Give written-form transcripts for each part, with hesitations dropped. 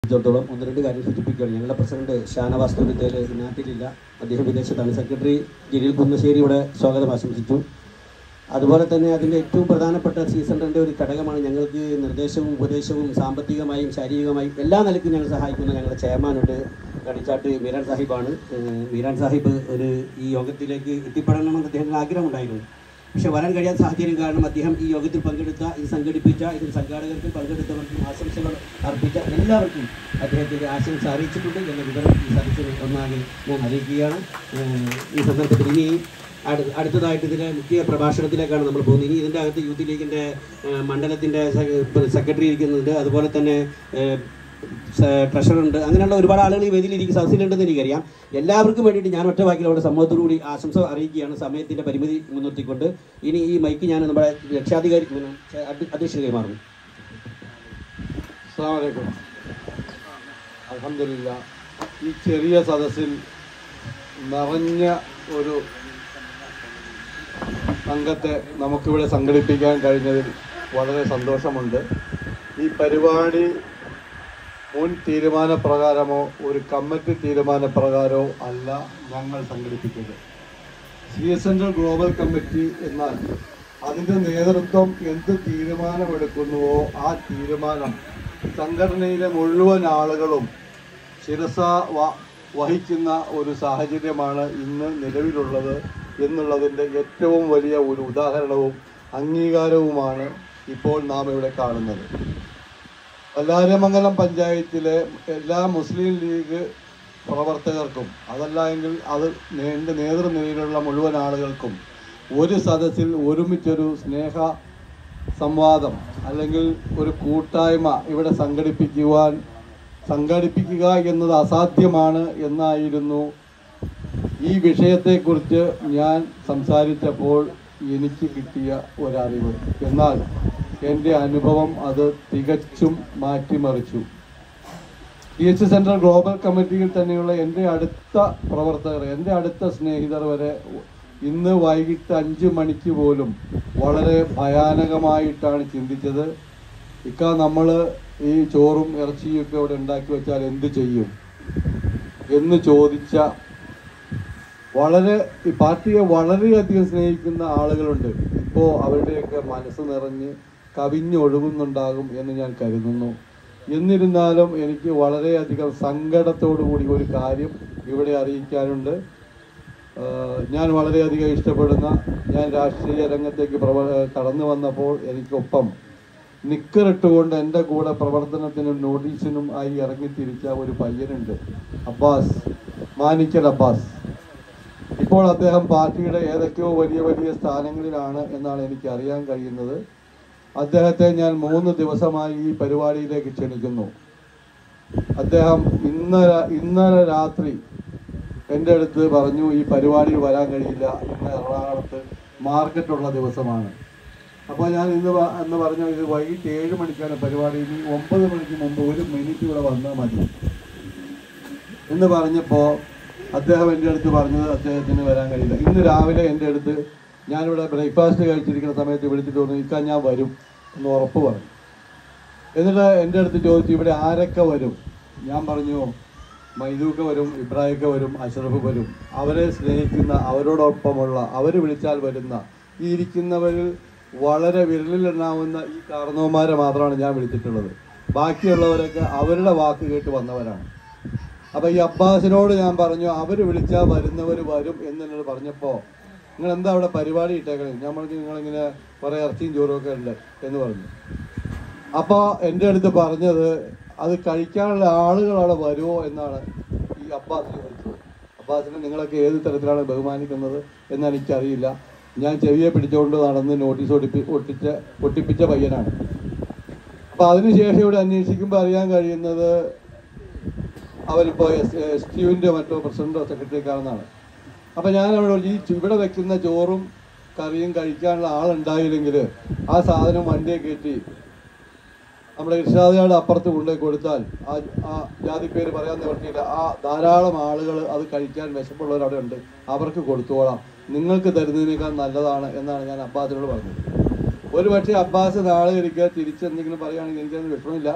സംബന്ധിച്ചിടത്തോളം ഒന്ന് രണ്ട് കാര്യം സൂചിപ്പിക്കുകയാണ്. ഞങ്ങളുടെ പ്രസിഡന്റ് ഷാനവാസ് തുരുത്തേൽ നാട്ടിലില്ല, അദ്ദേഹം വിദേശത്താണ്. സെക്രട്ടറി ജിരിൽ കുന്നശ്ശേരി ഇവിടെ സ്വാഗതം ആശംസിച്ചു. അതുപോലെ തന്നെ അതിൻ്റെ ഏറ്റവും പ്രധാനപ്പെട്ട സീസൺ 2 ഒരു ഘടകമാണ് ഞങ്ങൾക്ക് നിർദ്ദേശവും ഉപദേശവും സാമ്പത്തികമായും ശാരീരികമായും എല്ലാ നിലയ്ക്കും ഞങ്ങൾ സഹായിക്കുന്ന ഞങ്ങളുടെ ചെയർമാനുണ്ട്, കടിച്ചാട്ട് മീരാൻ സാഹിബാണ്. മീരാൻ സാഹിബ് ഈ യോഗത്തിലേക്ക് എത്തിപ്പെടണമെന്ന് അദ്ദേഹത്തിന് ആഗ്രഹമുണ്ടായിരുന്നു. പക്ഷെ വരാൻ കഴിയാത്ത സാഹചര്യം കാരണം അദ്ദേഹം ഈ യോഗത്തിൽ പങ്കെടുത്ത, ഇത് സംഘടിപ്പിച്ച, ഇതിൽ സംഘാടകർക്കും പങ്കെടുത്തവർക്കും ആശംസകൾ അർപ്പിച്ച എല്ലാവർക്കും അദ്ദേഹത്തിൻ്റെ ആശംസ അറിയിച്ചിട്ടുണ്ട് എന്ന വിവരം ഈ സദസ്സിൽ ഒന്നാകെ ഞാൻ അറിയിക്കുകയാണ്. ഈ സന്ദർഭത്തിൽ ഇനി അടുത്തതായിട്ട് ഇതിൻ്റെ മുഖ്യ പ്രഭാഷണത്തിലേക്കാണ് നമ്മൾ പോകുന്നത്. ഇനി ഇതിൻ്റെ അകത്ത് യൂത്ത് ലീഗിൻ്റെ മണ്ഡലത്തിൻ്റെ സെക്രട്ടറി ഇരിക്കുന്നുണ്ട്, അതുപോലെ തന്നെ ട്രഷറുണ്ട്. അങ്ങനെയുള്ള ഒരുപാട് ആളുകൾ ഈ വേദിയിൽ സദസ്സിലുണ്ടെന്ന് എനിക്കറിയാം. എല്ലാവർക്കും വേണ്ടിയിട്ട് ഞാൻ ഒറ്റ വാക്കിൽ അവിടെ സമൂഹത്തോടുകൂടി ആശംസ അറിയിക്കുകയാണ്, സമയത്തിൻ്റെ പരിമിതി മുൻനിർത്തിക്കൊണ്ട്. ഇനി ഈ മൈക്ക് ഞാൻ നമ്മുടെ രക്ഷാധികാരി അധ്യക്ഷന് കൈമാറുന്നു. അസ്സലാമു അലൈക്കും. അൽഹംദുലില്ലാഹ്, ഈ ചെറിയ സദസ്സിൽ നിറഞ്ഞ ഒരു സംഘത്തെ നമുക്കിവിടെ സംഘടിപ്പിക്കാൻ കഴിഞ്ഞതിൽ വളരെ സന്തോഷമുണ്ട്. ഈ പരിപാടി മുൻ തീരുമാനപ്രകാരമോ ഒരു കമ്മിറ്റി തീരുമാനപ്രകാരമോ അല്ല ഞങ്ങൾ സംഘടിപ്പിക്കുന്നത്. CSNL ഗ്ലോബൽ കമ്മിറ്റി എന്നാൽ അതിൻ്റെ നേതൃത്വം എന്ത് തീരുമാനമെടുക്കുന്നുവോ ആ തീരുമാനം സംഘടനയിലെ മുഴുവൻ ആളുകളും ശിരസ വഹിക്കുന്ന ഒരു സാഹചര്യമാണ് ഇന്ന് നിലവിലുള്ളത് എന്നുള്ളതിൻ്റെ ഏറ്റവും വലിയ ഒരു ഉദാഹരണവും അംഗീകാരവുമാണ് ഇപ്പോൾ നാം ഇവിടെ കാണുന്നത്. വല്ലാരമംഗലം പഞ്ചായത്തിലെ എല്ലാ മുസ്ലിം ലീഗ് പ്രവർത്തകർക്കും അതല്ല എങ്കിൽ എൻ്റെ നേതൃനിരയിലുള്ള മുഴുവൻ ആളുകൾക്കും ഒരു സദസ്സിൽ ഒരുമിച്ചൊരു സ്നേഹ സംവാദം അല്ലെങ്കിൽ ഒരു കൂട്ടായ്മ ഇവിടെ സംഘടിപ്പിക്കുക എന്നത് അസാധ്യമാണ് എന്നായിരുന്നു ഈ വിഷയത്തെക്കുറിച്ച് ഞാൻ സംസാരിച്ചപ്പോൾ എനിക്ക് കിട്ടിയ ഒരറിവ്. എന്നാൽ എൻ്റെ അനുഭവം അത് തികച്ചും മാറ്റിമറിച്ചു. CSNL ഗ്ലോബൽ കമ്മിറ്റിയിൽ തന്നെയുള്ള എൻ്റെ അടുത്ത പ്രവർത്തകർ, എൻ്റെ അടുത്ത സ്നേഹിതർ വരെ ഇന്ന് വൈകിട്ട് 5 മണിക്ക് പോലും വളരെ ഭയാനകമായിട്ടാണ് ചിന്തിച്ചത്. നമ്മൾ ഈ ചോറും ഇറച്ചിയൊക്കെ ഇവിടെ ഉണ്ടാക്കി വെച്ചാൽ എന്ത് ചെയ്യും എന്ന് ചോദിച്ച ഈ പാർട്ടിയെ വളരെയധികം സ്നേഹിക്കുന്ന ആളുകളുണ്ട്. ഇപ്പോൾ അവരുടെയൊക്കെ മനസ്സ് നിറഞ്ഞ് കവിഞ്ഞൊഴുകുന്നുണ്ടാകും എന്ന് ഞാൻ കരുതുന്നു. എന്നിരുന്നാലും എനിക്ക് വളരെയധികം സങ്കടത്തോടു കൂടി ഒരു കാര്യം ഇവിടെ അറിയിക്കാനുണ്ട്. ഞാൻ വളരെയധികം ഇഷ്ടപ്പെടുന്ന, ഞാൻ രാഷ്ട്രീയ രംഗത്തേക്ക് കടന്നു വന്നപ്പോൾ എനിക്കൊപ്പം നിക്കറിട്ടുകൊണ്ട് എൻ്റെ കൂടെ പ്രവർത്തനത്തിനും നോട്ടീസിനും ആയി ഇറങ്ങിത്തിരിച്ച ഒരു പയ്യനുണ്ട്, അബ്ബാസ്, മാനിക്കൽ അബ്ബാസ്. ഇപ്പോൾ അദ്ദേഹം പാർട്ടിയുടെ ഏതൊക്കെയോ വലിയ വലിയ സ്ഥാനങ്ങളിലാണ് എന്നാണ് എനിക്ക് അറിയാൻ കഴിയുന്നത്. അദ്ദേഹത്തെ ഞാൻ 3 ദിവസമായി ഈ പരിപാടിയിലേക്ക് ക്ഷണിക്കുന്നു. അദ്ദേഹം ഇന്നലെ രാത്രി എൻ്റെ അടുത്ത് പറഞ്ഞു, ഈ പരിപാടിയിൽ വരാൻ കഴിയില്ല, ഇന്ന് എറണാകുളത്ത് മാർക്കറ്റുള്ള ദിവസമാണ്. അപ്പോൾ ഞാൻ എന്ന് പറഞ്ഞു, ഇത് വൈകിട്ട് 7 മണിക്കാണ് പരിപാടി, ഇനി 9 മണിക്ക് മുമ്പ് 1 മിനിറ്റ് ഇവിടെ വന്നാൽ മതി എന്ന് പറഞ്ഞപ്പോൾ അദ്ദേഹം എൻ്റെ അടുത്ത് പറഞ്ഞത് അദ്ദേഹത്തിന് വരാൻ കഴിയില്ല. ഇന്ന് രാവിലെ എൻ്റെ അടുത്ത്, ഞാനിവിടെ ബ്രേക്ക്ഫാസ്റ്റ് കഴിച്ചിരിക്കുന്ന സമയത്ത് വിളിച്ചിട്ട് പറഞ്ഞു, ഞാൻ വരും എന്ന് ഉറപ്പ് പറഞ്ഞു. എന്നിട്ട് എൻ്റെ അടുത്ത് ചോദിച്ചു, ഇവിടെ ആരൊക്കെ വരും? ഞാൻ പറഞ്ഞു, മൈദൂക്ക വരും, ഇബ്രാഹിക്ക വരും, അഷ്റഫ് വരും. അവരെ സ്നേഹിക്കുന്ന, അവരോടൊപ്പമുള്ള, അവർ വിളിച്ചാൽ വരുന്ന, ഈ ഇരിക്കുന്നവരിൽ വളരെ വിരലിലെണ്ണാവുന്ന ഈ കാരണവന്മാരെ മാത്രമാണ് ഞാൻ വിളിച്ചിട്ടുള്ളത്. ബാക്കിയുള്ളവരൊക്കെ അവരുടെ വാക്ക് കേട്ട് വന്നവരാണ്. അപ്പോൾ ഈ അബ്ബാസിനോട് ഞാൻ പറഞ്ഞു, അവർ വിളിച്ചാൽ വരുന്നവർ വരും എന്നോട് പറഞ്ഞപ്പോൾ, നിങ്ങൾ എന്താ അവിടെ പരിപാടി ഇട്ടേക്കണേ? ഞാൻ പറഞ്ഞു, നിങ്ങളിങ്ങനെ കുറേ ഇറച്ചിയും ചോറും ഒക്കെ ഉണ്ട് എന്ന് പറഞ്ഞു. അപ്പോൾ എൻ്റെ അടുത്ത് പറഞ്ഞത്, അത് കഴിക്കാനുള്ള ആളുകൾ അവിടെ വരുമോ എന്നാണ് ഈ അബ്ബാസിനെ വിളിച്ചത്. അബ്ബാസിനെ നിങ്ങളൊക്കെ ഏത് തരത്തിലാണ് ബഹുമാനിക്കുന്നത് എന്ന് എനിക്കറിയില്ല. ഞാൻ ചെവിയെ പിടിച്ചുകൊണ്ട് നടന്ന് നോട്ടീസ് ഒട്ടിപ്പിച്ച പയ്യനാണ്. അപ്പോൾ അതിനുശേഷം ഇവിടെ അന്വേഷിക്കുമ്പോൾ അറിയാൻ കഴിയുന്നത് അവരിപ്പോൾ STUവിൻ്റെ മറ്റോ പ്രസിഡന്റോ സെക്രട്ടറിക്കാണെന്നാണ്. അപ്പോൾ ഞാൻ ഇവിടെ വെക്കുന്ന ചോറും കറിയും കഴിക്കാനുള്ള ആളുണ്ടായില്ലെങ്കിൽ ആ സാധനം വണ്ടിയെ കയറ്റി നമ്മുടെ ഇർഷാദയുടെ അപ്പുറത്ത് കൊണ്ടുപോയി കൊടുത്താൽ, ആ ജാതി പേര് പറയാൻ നിവർത്തിയില്ല, ആ ധാരാളം ആളുകൾ അത് കഴിക്കാൻ വിശപ്പുള്ളവർ അവിടെ ഉണ്ട്, അവർക്ക് കൊടുത്തോളാം, നിങ്ങൾക്ക് തരുന്നതിനേക്കാൾ നല്ലതാണ് എന്നാണ് ഞാൻ അബ്ബാസിനോട് പറഞ്ഞത്. ഒരു പക്ഷേ അബ്ബാസ് നാളെ ഒരിക്കൽ തിരിച്ചെന്തെങ്കിലും പറയുകയാണെങ്കിൽ എനിക്കത് വിഷമമില്ല.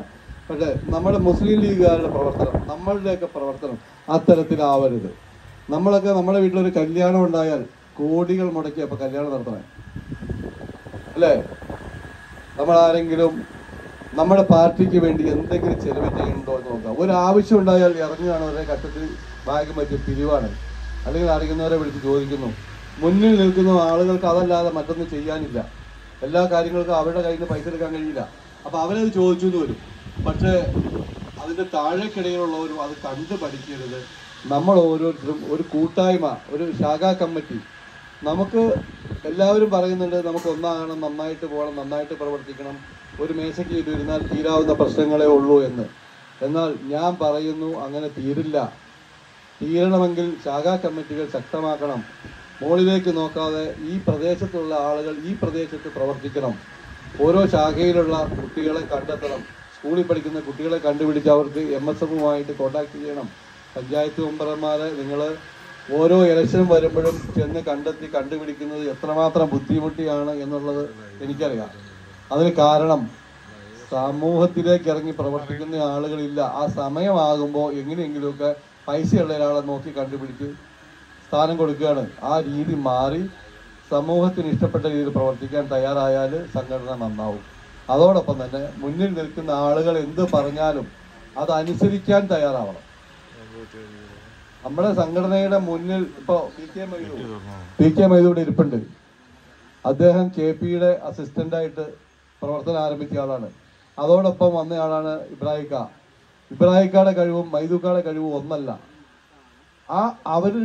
പക്ഷേ നമ്മുടെ മുസ്ലിം ലീഗുകാരുടെ പ്രവർത്തനം, നമ്മളുടെയൊക്കെ പ്രവർത്തനം അത്തരത്തിലാവരുത്. നമ്മളൊക്കെ നമ്മുടെ വീട്ടിലൊരു കല്യാണം ഉണ്ടായാൽ കോടികൾ മുടക്കി അപ്പോൾ കല്യാണം നടത്തണേ അല്ലേ? നമ്മളാരെങ്കിലും നമ്മുടെ പാർട്ടിക്ക് വേണ്ടി എന്തെങ്കിലും ചെലവ് ചെയ്യുന്നുണ്ടോ എന്ന് നോക്കാം. ഒരു ആവശ്യം ഉണ്ടായാൽ ഇറങ്ങുകയാണ്, ഒരേ ഘട്ടത്തിൽ ഭാഗ്യം പറ്റിയ പിരിവാണ്. അല്ലെങ്കിൽ അറിയുന്നവരെ വിളിച്ച് ചോദിക്കുന്നു. മുന്നിൽ നിൽക്കുന്ന ആളുകൾക്ക് അതല്ലാതെ മറ്റൊന്നും ചെയ്യാനില്ല. എല്ലാ കാര്യങ്ങൾക്കും അവരുടെ കയ്യിൽ നിന്ന് പൈസ എടുക്കാൻ കഴിയില്ല. അപ്പോൾ അവരത് ചോദിച്ചു എന്ന് വരും. പക്ഷേ അതിൻ്റെ താഴേക്കിടയിലുള്ളവരും അത് കണ്ടു പഠിക്കരുത്. നമ്മൾ ഓരോരുത്തരും ഒരു കൂട്ടായ്മ, ഒരു ശാഖാ കമ്മിറ്റി, നമുക്ക് എല്ലാവരും പറയുന്നുണ്ട് നമുക്ക് ഒന്നാകണം, നന്നായിട്ട് പോകണം, നന്നായിട്ട് പ്രവർത്തിക്കണം, ഒരു മേശയ്ക്ക് ഇരുന്നാൽ തീരാവുന്ന പ്രശ്നങ്ങളേ ഉള്ളൂ എന്ന്. എന്നാൽ ഞാൻ പറയുന്നു അങ്ങനെ തീരില്ല. തീരണമെങ്കിൽ ശാഖാ കമ്മിറ്റികൾ ശക്തമാക്കണം. മുകളിലേക്ക് നോക്കാതെ ഈ പ്രദേശത്തുള്ള ആളുകൾ ഈ പ്രദേശത്ത് പ്രവർത്തിക്കണം. ഓരോ ശാഖയിലുള്ള കുട്ടികളെ കണ്ടെത്തണം. സ്കൂളിൽ പഠിക്കുന്ന കുട്ടികളെ കണ്ടുപിടിച്ച് അവർക്ക് MSFുമായിട്ട് കോൺടാക്ട് ചെയ്യണം. പഞ്ചായത്ത് മെമ്പർമാരെ നിങ്ങൾ ഓരോ ഇലക്ഷൻ വരുമ്പോഴും ചെന്ന് കണ്ടുപിടിക്കുന്നത് എത്രമാത്രം ബുദ്ധിമുട്ടിയാണ് എന്നുള്ളത് എനിക്കറിയാം. അതിന് കാരണം സമൂഹത്തിലേക്ക് ഇറങ്ങി പ്രവർത്തിക്കുന്ന ആളുകളില്ല. ആ സമയമാകുമ്പോൾ എങ്ങനെയെങ്കിലുമൊക്കെ പൈസയുള്ള ഒരാളെ നോക്കി കണ്ടുപിടിച്ച് സ്ഥാനം കൊടുക്കുകയാണ്. ആ രീതി മാറി സമൂഹത്തിന് ഇഷ്ടപ്പെട്ട രീതിയിൽ പ്രവർത്തിക്കാൻ തയ്യാറായാൽ സംഘടന നന്നാവും. അതോടൊപ്പം തന്നെ മുന്നിൽ നിൽക്കുന്ന ആളുകൾ എന്ത് പറഞ്ഞാലും അതനുസരിക്കാൻ തയ്യാറാവണം. നമ്മുടെ സംഘടനയുടെ മുന്നിൽ ഇപ്പോൾ പി കെ മൈദു ഇവിടെ ഇരിപ്പുണ്ട്. അദ്ദേഹം KPയുടെ അസിസ്റ്റൻ്റായിട്ട് പ്രവർത്തനം ആരംഭിച്ച ആളാണ്. അതോടൊപ്പം വന്നയാളാണ് ഇബ്രാഹിക്കാടെ കഴിവും മൈദൂക്കാടെ കഴിവും ഒന്നല്ല. അവരുടെ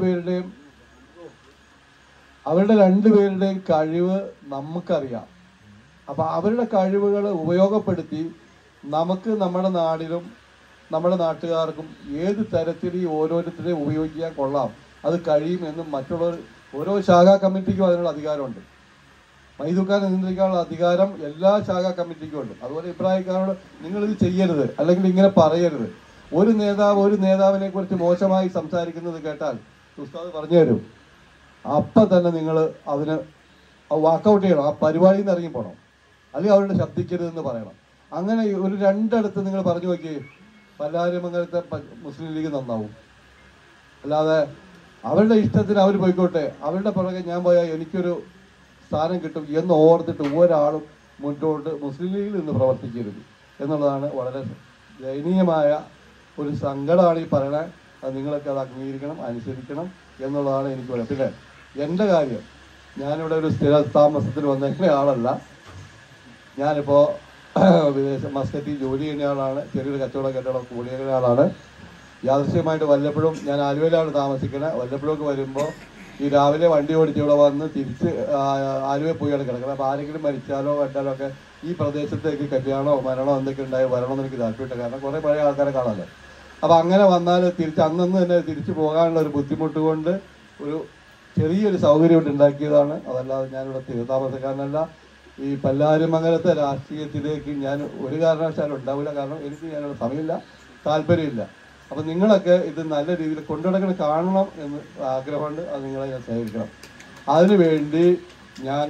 രണ്ടുപേരുടെയും കഴിവ് നമുക്കറിയാം. അപ്പം അവരുടെ കഴിവുകൾ ഉപയോഗപ്പെടുത്തി നമുക്ക് നമ്മുടെ നാടിനും നമ്മുടെ നാട്ടുകാർക്കും ഏത് തരത്തിൽ ഈ ഓരോരുത്തരെയും ഉപയോഗിക്കാൻ കൊള്ളാം, അത് കഴിയുമെന്നും മറ്റുള്ളവർ ഓരോ ശാഖാ കമ്മിറ്റിക്കും അതിനുള്ള അധികാരമുണ്ട്. മൈദൂക്കാൻ നിയന്ത്രിക്കാനുള്ള അധികാരം എല്ലാ ശാഖാ കമ്മിറ്റിക്കും ഉണ്ട്. അതുപോലെ ഇബ്രാഹിക്കാരോട് നിങ്ങളിത് ചെയ്യരുത്, അല്ലെങ്കിൽ ഇങ്ങനെ പറയരുത്. ഒരു നേതാവിനെ കുറിച്ച് മോശമായി സംസാരിക്കുന്നത് കേട്ടാൽ ഉസ്താദ് പറഞ്ഞു തരും. അപ്പം തന്നെ നിങ്ങൾ അതിന് വാക്കൗട്ട് ചെയ്യണം. ആ പരിപാടിയിൽ നിന്ന് ഇറങ്ങി പോകണം. അല്ലെങ്കിൽ അവരുടെ ശബ്ദിക്കരുതെന്ന് പറയണം. അങ്ങനെ ഒരു രണ്ടിടത്ത് നിങ്ങൾ പറഞ്ഞു നോക്കിയേ, പല്ലാരിമംഗലത്തെ മുസ്ലിം ലീഗ് നന്നാവും. അല്ലാതെ അവരുടെ ഇഷ്ടത്തിന് അവർ പോയിക്കോട്ടെ, അവരുടെ പുറകെ ഞാൻ പോയാൽ എനിക്കൊരു സ്ഥാനം കിട്ടും എന്ന് ഓർത്തിട്ട് ഒരാളും മുന്നോട്ട് മുസ്ലിം ലീഗിൽ നിന്ന് പ്രവർത്തിക്കരുത് എന്നുള്ളതാണ് വളരെ ദയനീയമായ ഒരു സങ്കടമാണ് ഈ പറയണത്. അത് നിങ്ങളൊക്കെ അത് അംഗീകരിക്കണം, അനുസരിക്കണം എന്നുള്ളതാണ് എനിക്ക് പറയുന്നത്. പിന്നെ എൻ്റെ കാര്യം, ഞാനിവിടെ ഒരു സ്ഥിര താമസത്തിന് വന്നേക്കുന്ന ആളല്ല. ഞാനിപ്പോൾ മസ്കറ്റിൽ ജോലി ചെയ്യുന്ന ആളാണ്. ചെറിയൊരു കച്ചവടം കൂടിയ ആളാണ്. യാദൃശ്യമായിട്ട് വല്ലപ്പോഴും ഞാൻ ആലുവയിലാണ് താമസിക്കുന്നത്. വല്ലപ്പോഴൊക്കെ വരുമ്പോൾ ഈ രാവിലെ വണ്ടി ഓടിച്ച് ഇവിടെ വന്ന് തിരിച്ച് ആലുവയിൽ പോയാണ് കിടക്കുന്നത്. അപ്പോൾ ആരെങ്കിലും മരിച്ചാലോ കണ്ടാലോ ഒക്കെ ഈ പ്രദേശത്തേക്ക് കല്യാണമോ മരണമോ എന്തൊക്കെ ഉണ്ടായി വരണമെന്ന് എനിക്ക് താല്പര്യമില്ല. കാരണം കുറേ പഴയ ആൾക്കാരെ കാണാമല്ലോ. അപ്പോൾ അങ്ങനെ വന്നാൽ അന്നു തന്നെ തിരിച്ചു പോകാനുള്ള ഒരു ബുദ്ധിമുട്ട് കൊണ്ട് ഒരു ചെറിയൊരു സൗകര്യം ഇവിടെ ഉണ്ടാക്കിയതാണ്. അതല്ലാതെ ഞാനിവിടെ തീർത്താമസക്കാരനല്ല. ഈ പല്ലാരിമംഗലത്തെ രാഷ്ട്രീയത്തിലേക്ക് ഞാൻ ഒരു കാരണവശാലും ഉണ്ടാവില്ല. കാരണം എനിക്ക് ഞാനുള്ള സമയമില്ല, താല്പര്യമില്ല. അപ്പം നിങ്ങളൊക്കെ ഇത് നല്ല രീതിയിൽ കൊണ്ടുനടക്കണം, കാണണം എന്ന് ആഗ്രഹമുണ്ട്. അത് നിങ്ങളെ ഞാൻ സഹകരിക്കണം. അതിനുവേണ്ടി ഞാൻ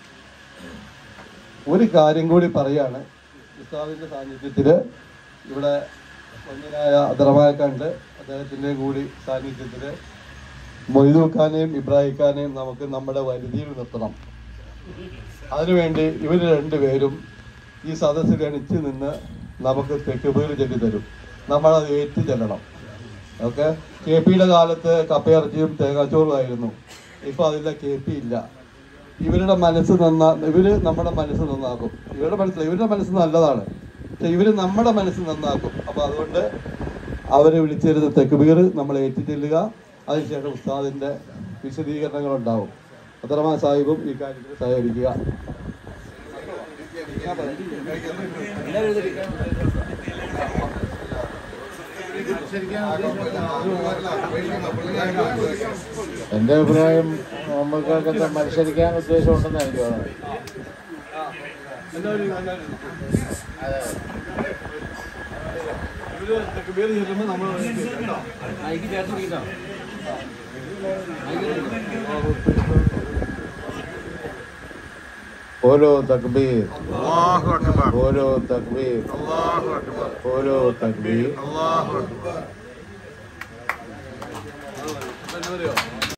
ഒരു കാര്യം കൂടി പറയാണ്. ഉസ്താദിൻ്റെ സാന്നിധ്യത്തിൽ ഇവിടെ ഒന്നിനായ അദ്രമായക്കാണ്ട് അദ്ദേഹത്തിൻ്റെയും കൂടി സാന്നിധ്യത്തിൽ മൊയ്തൂഖാനെയും ഇബ്രാഹിഖാനെയും നമുക്ക് നമ്മുടെ വരുതിയിൽ നിർത്തണം. അതിനുവേണ്ടി ഇവർ രണ്ടുപേരും ഈ സദസ്സിൽ എണിച്ച് നിന്ന് നമുക്ക് തെക്കുപേർ ചൊല്ലി തരും. നമ്മളത് ഏറ്റു ചെല്ലണം. ഓക്കെ. KPയുടെ കാലത്ത് കപ്പയിറച്ചിയും തേങ്ങാച്ചോറുമായിരുന്നു. ഇപ്പോൾ അതില്ല, KP ഇല്ല. ഇവരുടെ മനസ്സ് ഇവർ നമ്മുടെ മനസ്സ് നന്നാക്കും. ഇവരുടെ മനസ്സ് നല്ലതാണ്, പക്ഷെ ഇവർ നമ്മുടെ മനസ്സ് നന്നാക്കും. അപ്പോൾ അതുകൊണ്ട് അവരെ വിളിച്ചിരുന്ന തെക്കുപീർ നമ്മൾ ഏറ്റു ചെല്ലുക. അതിനുശേഷം ഉസ്താദിൻ്റെ വിശദീകരണങ്ങളുണ്ടാവും. അബ്ദുറഹ്മാൻ സാഹിബും ഈ കാര്യത്തിൽ സഹകരിക്കുക. എൻ്റെ അഭിപ്രായം നമ്മൾക്കൊക്കെ മത്സരിക്കാൻ ഉദ്ദേശമുണ്ടെന്ന് എനിക്ക് തോന്നുന്നത്. बोलो तकबीर, अल्लाहु अकबर, बोलो तकबीर, अल्लाहु अकबर, बोलो तकबीर। अल्लाहु अकबर।